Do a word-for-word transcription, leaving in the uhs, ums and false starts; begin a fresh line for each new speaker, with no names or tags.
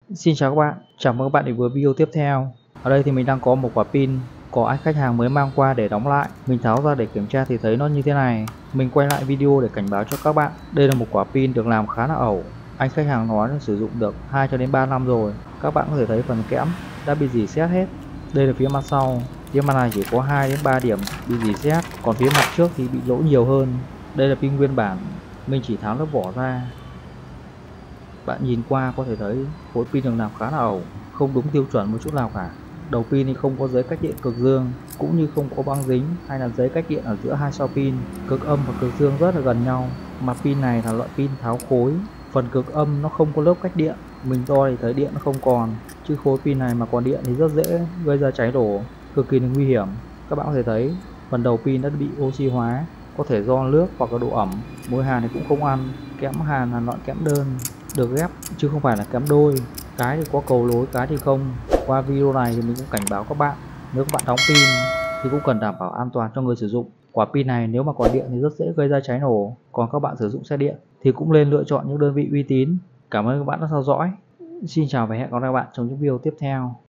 Xin chào các bạn, chào mừng các bạn đến với video tiếp theo. Ở đây thì mình đang có một quả pin có anh khách hàng mới mang qua để đóng lại. Mình tháo ra để kiểm tra thì thấy nó như thế này. Mình quay lại video để cảnh báo cho các bạn. Đây là một quả pin được làm khá là ẩu. Anh khách hàng nói nó sử dụng được hai cho đến ba năm rồi. Các bạn có thể thấy phần kẽm đã bị rỉ sét hết. Đây là phía mặt sau. Phía mặt này chỉ có hai đến ba điểm bị rỉ sét, còn phía mặt trước thì bị lỗ nhiều hơn. Đây là pin nguyên bản. Mình chỉ tháo lớp vỏ ra. Bạn nhìn qua có thể thấy khối pin được làm khá là ẩu, không đúng tiêu chuẩn một chút nào cả. Đầu pin thì không có giấy cách điện cực dương, cũng như không có băng dính hay là giấy cách điện ở giữa hai sao pin. Cực âm và cực dương rất là gần nhau. Mà pin này là loại pin tháo khối. Phần cực âm nó không có lớp cách điện. Mình đo thì thấy điện nó không còn, chứ khối pin này mà còn điện thì rất dễ gây ra cháy nổ, cực kỳ nguy hiểm. Các bạn có thể thấy phần đầu pin đã bị oxy hóa, có thể do nước hoặc là độ ẩm. Mối hàn thì cũng không ăn. Kẽm hàn là loại kẽm đơn được ghép chứ không phải là kẽm đôi, cái thì có cầu nối, cái thì không. Qua video này thì mình cũng cảnh báo các bạn, nếu các bạn đóng pin thì cũng cần đảm bảo an toàn cho người sử dụng. Quả pin này nếu mà còn điện thì rất dễ gây ra cháy nổ, còn các bạn sử dụng xe điện thì cũng nên lựa chọn những đơn vị uy tín. Cảm ơn các bạn đã theo dõi. Xin chào và hẹn gặp lại các bạn trong những video tiếp theo.